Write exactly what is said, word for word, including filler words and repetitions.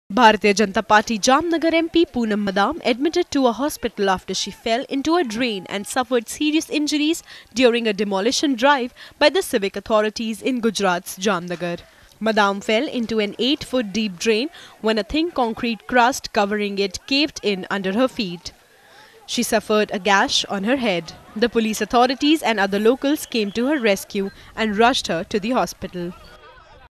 Bharatiya Janata Party Jamnagar M P Poonam Madam admitted to a hospital after she fell into a drain and suffered serious injuries during a demolition drive by the civic authorities in Gujarat's Jamnagar. Madam fell into an eight foot deep drain when a thin concrete crust covering it caved in under her feet. She suffered a gash on her head. The police authorities and other locals came to her rescue and rushed her to the hospital.